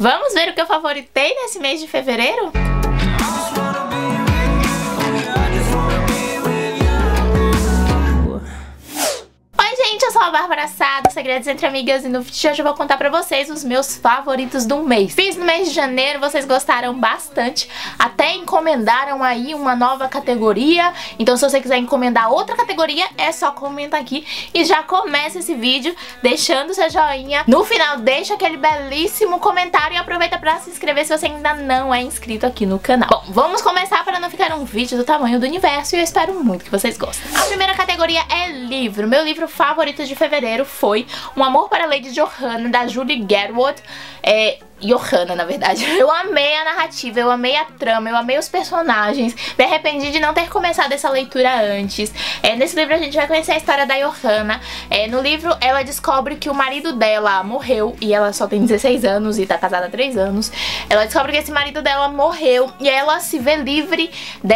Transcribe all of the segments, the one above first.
Vamos ver o que eu favoritei nesse mês de fevereiro? Gente, eu sou a Bárbara Sá, do Segredos Entre Amigas, e no vídeo de hoje eu vou contar pra vocês os meus favoritos do mês. Fiz no mês de janeiro, vocês gostaram bastante, até encomendaram aí uma nova categoria, então se você quiser encomendar outra categoria, é só comentar aqui e já começa esse vídeo deixando seu joinha. No final, deixa aquele belíssimo comentário e aproveita pra se inscrever se você ainda não é inscrito aqui no canal. Bom, vamos começar para não ficar um vídeo do tamanho do universo e eu espero muito que vocês gostem. A primeira categoria é livro. Meu livro favorito de fevereiro foi Um Amor para Lady Johanna, da Julie Garwood. Johanna, na verdade. Eu amei a narrativa, eu amei a trama, eu amei os personagens. Me arrependi de não ter começado essa leitura antes. Nesse livro a gente vai conhecer a história da Johanna. No livro ela descobre que o marido dela morreu, e ela só tem 16 anos e tá casada há 3 anos. Ela descobre que esse marido dela morreu e ela se vê livre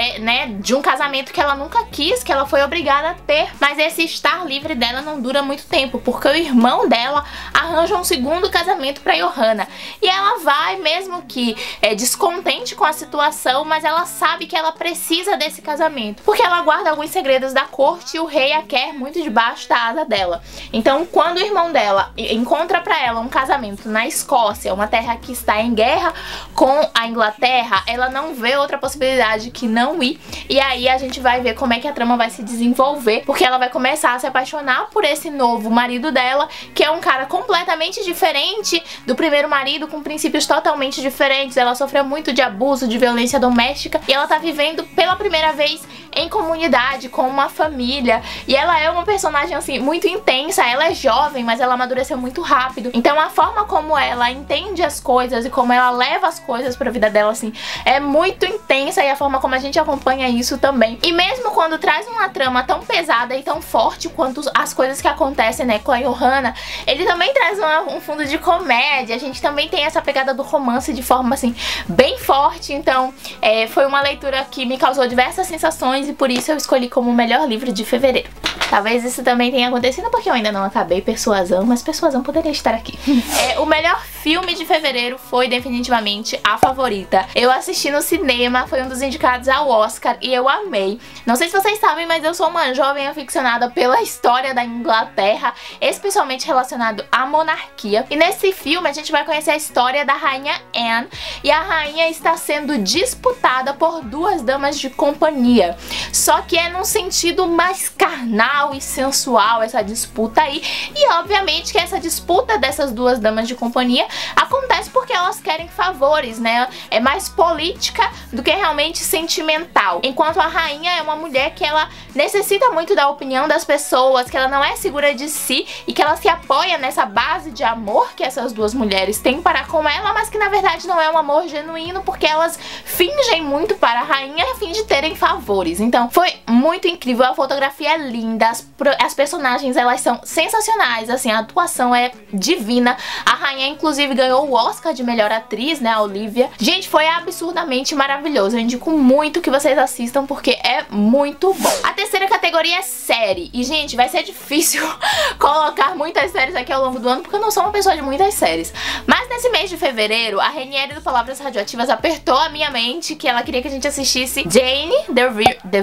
de um casamento que ela nunca quis, que ela foi obrigada a ter. Mas esse estar livre dela não dura muito tempo, porque o irmão dela arranja um segundo casamento pra Johanna. E ela vai, mesmo que descontente com a situação, mas ela sabe que ela precisa desse casamento, porque ela guarda alguns segredos da corte e o rei a quer muito debaixo da asa dela. Então, quando o irmão dela encontra pra ela um casamento na Escócia, uma terra que está em guerra com a Inglaterra, ela não vê outra possibilidade que não ir. E aí a gente vai ver como é que a trama vai se desenvolver, porque ela vai começar a se apaixonar por esse novo marido dela, que é um cara completamente diferente do primeiro marido, com princípios totalmente diferentes. Ela sofreu muito de abuso, de violência doméstica, e ela tá vivendo pela primeira vez em comunidade, com uma família. E ela é uma personagem, assim, muito intensa. Ela é jovem, mas ela amadureceu muito rápido. Então a forma como ela entende as coisas e como ela leva as coisas pra vida dela, assim, é muito intensa, e a forma como a gente acompanha isso também. E mesmo quando traz uma trama tão pesada e tão forte quanto as coisas que acontecem, com a Johanna, ele também traz um fundo de comédia. A gente também tem essa pegada do romance de forma, assim, bem forte. Então foi uma leitura que me causou diversas sensações, e por isso eu escolhi como o melhor livro de fevereiro. Talvez isso também tenha acontecido porque eu ainda não acabei Persuasão, mas Persuasão poderia estar aqui. O melhor filme de fevereiro foi definitivamente A Favorita. Eu assisti no cinema, foi um dos indicados ao Oscar e eu amei. Não sei se vocês sabem, mas eu sou uma jovem aficionada pela história da Inglaterra, especialmente relacionado à monarquia. E nesse filme a gente vai conhecer a história da rainha Anne, e a rainha está sendo disputada por 2 damas de companhia. Só que é num sentido mais carnal e sensual essa disputa aí, e obviamente que essa disputa dessas 2 damas de companhia acontece porque elas querem favores, é mais política do que realmente sentimental. Enquanto a rainha é uma mulher que ela necessita muito da opinião das pessoas, que ela não é segura de si e que ela se apoia nessa base de amor que essas 2 mulheres têm para com ela, mas que na verdade não é um amor genuíno, porque elas fingem muito para a rainha a fim de terem favores. Então foi muito incrível, a fotografia é linda, as personagens elas são sensacionais, assim, a atuação é divina. A rainha inclusive ganhou o Oscar de melhor atriz, a Olivia. Gente, foi absurdamente maravilhoso. Eu indico muito que vocês assistam porque é muito bom. A terceira categoria é série, e gente, vai ser difícil colocar muitas séries aqui ao longo do ano, porque eu não sou uma pessoa de muitas séries. Mas nesse mês de fevereiro, a Renieri do Palavras Radioativas apertou a minha mente que ela queria que a gente assistisse Jane the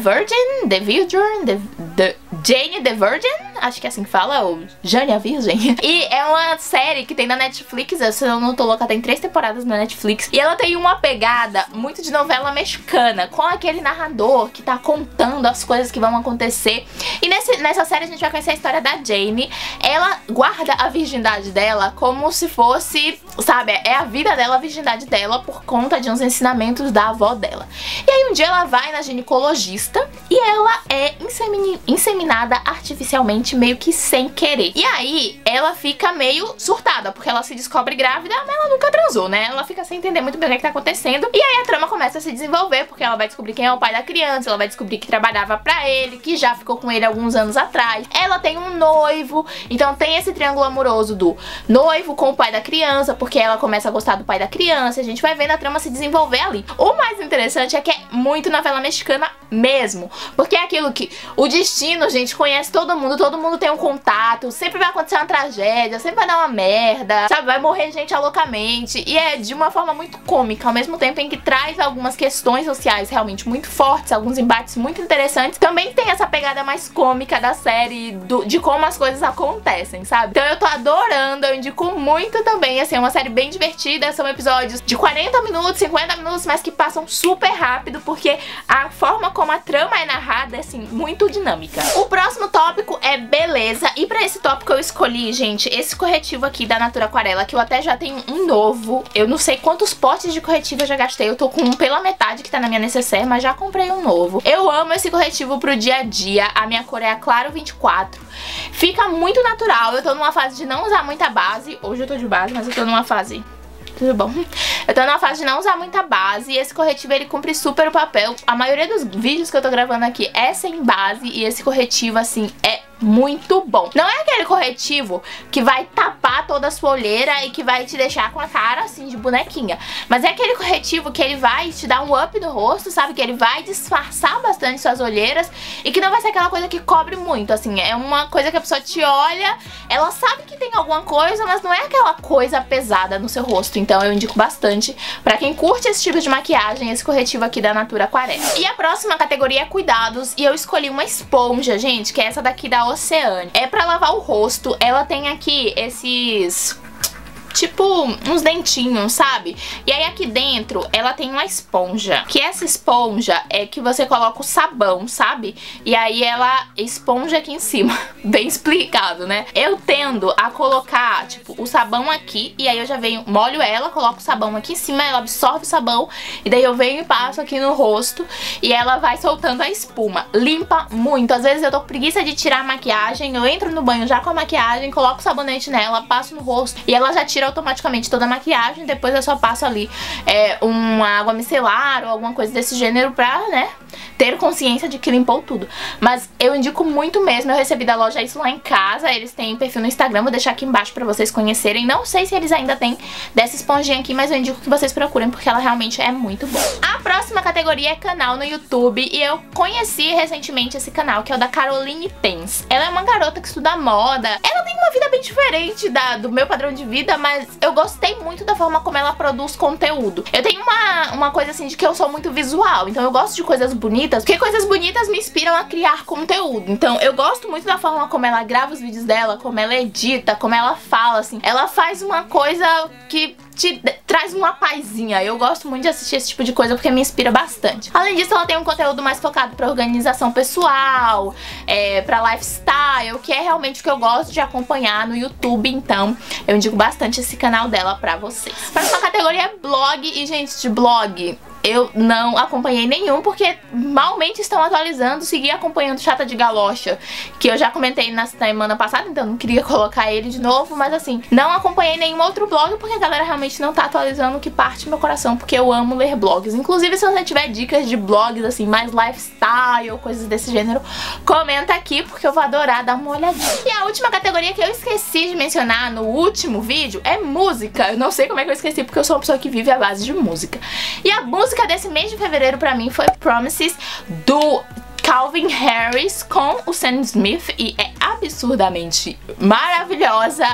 Virgin, acho que é assim que fala, ou Jane a Virgem. E é uma série que tem na Netflix, se eu não tô louca, tem 3 temporadas na Netflix. E ela tem uma pegada muito de novela mexicana, com aquele narrador que tá contando as coisas que vão acontecer. E nessa série a gente vai conhecer a história da Jane. Ela guarda a virgindade dela como se fosse, sabe, é a vida dela, a virgindade dela, por conta de uns ensinamentos da avó dela. E aí um dia ela vai na ginecologista e ela é inseminada artificialmente, meio que sem querer. E aí ela fica meio surtada, porque ela se descobre grávida, mas ela nunca transou, Ela fica sem entender muito bem o que tá acontecendo. E aí a trama começa a se desenvolver, porque ela vai descobrir quem é o pai da criança, ela vai descobrir que trabalhava pra ele, que já ficou com ele alguns anos atrás. Ela tem um noivo, então tem esse triângulo amoroso do noivo com o pai da criança, porque ela começa a gostar do pai da criança. A gente vai vendo a trama se desenvolver ali. O mais interessante é que é muito novela mexicana mesmo, porque é aquilo que o destino, gente, conhece todo mundo tem um contato, sempre vai acontecer uma tragédia, sempre vai dar uma merda, sabe, vai morrer gente loucamente, gente, e é de uma forma muito cômica, ao mesmo tempo em que traz algumas questões sociais realmente muito fortes, alguns embates muito interessantes. Também tem essa pegada mais cômica da série, de como as coisas acontecem, sabe? Então eu tô adorando, eu indico muito também, assim, é uma série bem divertida, são episódios de 40 minutos, 50 minutos, mas que passam super rápido, porque a forma como a trama é narrada é, assim, muito dinâmica. O próximo tópico é beleza, e pra esse tópico eu escolhi, gente, esse corretivo aqui da Natura Aquarela, que eu até já tenho um novo. Eu não sei quantos potes de corretivo eu já gastei, eu tô com um pela metade que tá na minha necessaire, mas já comprei um novo. Eu amo esse corretivo pro dia a dia, a minha cor é a Claro 24. Fica muito natural, eu tô numa fase de não usar muita base. Hoje eu tô de base, mas eu tô numa fase... Tudo bom? Eu tô numa fase de não usar muita base e esse corretivo ele cumpre super o papel. A maioria dos vídeos que eu tô gravando aqui é sem base e esse corretivo, assim, é muito bom. Não é aquele corretivo que vai tapar toda a sua olheira e que vai te deixar com a cara, assim, de bonequinha. Mas é aquele corretivo que ele vai te dar um up no rosto, sabe? Que ele vai disfarçar bastante suas olheiras e que não vai ser aquela coisa que cobre muito, assim. É uma coisa que a pessoa te olha, ela sabe que tem alguma coisa, mas não é aquela coisa pesada no seu rosto. Então eu indico bastante pra quem curte esse tipo de maquiagem, esse corretivo aqui da Natura Aquarela. E a próxima categoria é cuidados, e eu escolhi uma esponja, gente, que é essa daqui da Oceane. É pra lavar o rosto, ela tem aqui esses... tipo uns dentinhos, sabe? E aí aqui dentro ela tem uma esponja, que essa esponja é que você coloca o sabão, sabe? E aí ela esponja aqui em cima. Bem explicado, né? Eu tendo a colocar, tipo, o sabão aqui, e aí eu já venho, molho ela, coloco o sabão aqui em cima, ela absorve o sabão, e daí eu venho e passo aqui no rosto, e ela vai soltando a espuma. Limpa muito. Às vezes eu tô com preguiça de tirar a maquiagem, eu entro no banho já com a maquiagem, coloco o sabonete nela, passo no rosto, e ela já tira automaticamente toda a maquiagem. Depois eu só passo ali uma água micelar ou alguma coisa desse gênero pra, né, ter consciência de que limpou tudo. Mas eu indico muito mesmo, eu recebi da loja isso lá em casa, eles têm perfil no Instagram, vou deixar aqui embaixo pra vocês conhecerem. Não sei se eles ainda têm dessa esponjinha aqui, mas eu indico que vocês procurem porque ela realmente é muito boa. A próxima categoria é canal no YouTube, e eu conheci recentemente esse canal, que é o da Caroline Tens. Ela é uma garota que estuda moda, ela tem uma vida bem diferente do meu padrão de vida, mas eu gostei muito da forma como ela produz conteúdo. Eu tenho uma coisa assim de que eu sou muito visual, então eu gosto de coisas bonitas, porque coisas bonitas me inspiram a criar conteúdo. Então eu gosto muito da forma como ela grava os vídeos dela, como ela edita, como ela fala, assim. Ela faz uma coisa que te traz uma pazinha. Eu gosto muito de assistir esse tipo de coisa porque me inspira bastante. Além disso, ela tem um conteúdo mais focado pra organização pessoal, pra lifestyle, que é realmente o que eu gosto de acompanhar no YouTube. Então eu indico bastante esse canal dela pra vocês. A próxima categoria é blog. E, gente, de blog eu não acompanhei nenhum, porque malmente estão atualizando. Segui acompanhando Chata de Galocha, que eu já comentei na semana passada, então não queria colocar ele de novo. Mas assim, não acompanhei nenhum outro blog, porque a galera realmente não tá atualizando, o que parte meu coração, porque eu amo ler blogs. Inclusive, se você tiver dicas de blogs, assim, mais lifestyle ou coisas desse gênero, comenta aqui, porque eu vou adorar dar uma olhadinha. E a última categoria que eu esqueci de mencionar no último vídeo é música. Eu não sei como é que eu esqueci, porque eu sou uma pessoa que vive à base de música. E a música desse mês de fevereiro pra mim foi Promises, do Calvin Harris com o Sam Smith, e é absurdamente maravilhosa.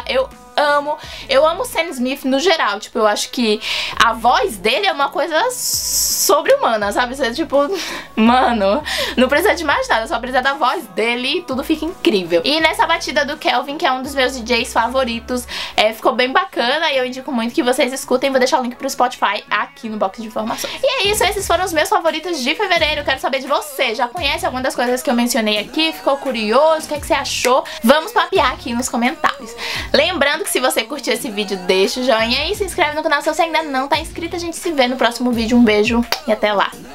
Eu amo o Sam Smith no geral. Tipo, eu acho que a voz dele é uma coisa sobre-humana, sabe? Você, tipo, mano, não precisa de mais nada, só precisa da voz dele e tudo fica incrível. E nessa batida do Calvin, que é um dos meus DJs favoritos, ficou bem bacana, e eu indico muito que vocês escutem. Vou deixar o link pro Spotify aqui no box de informações. E é isso, esses foram os meus favoritos de fevereiro. Eu quero saber de você, já conhece alguma das coisas que eu mencionei aqui? Ficou curioso? O que é que você achou? Vamos papear aqui nos comentários. Lembrando que se você curtiu esse vídeo, deixa o joinha e se inscreve no canal se você ainda não tá inscrito. A gente se vê no próximo vídeo. Um beijo e até lá!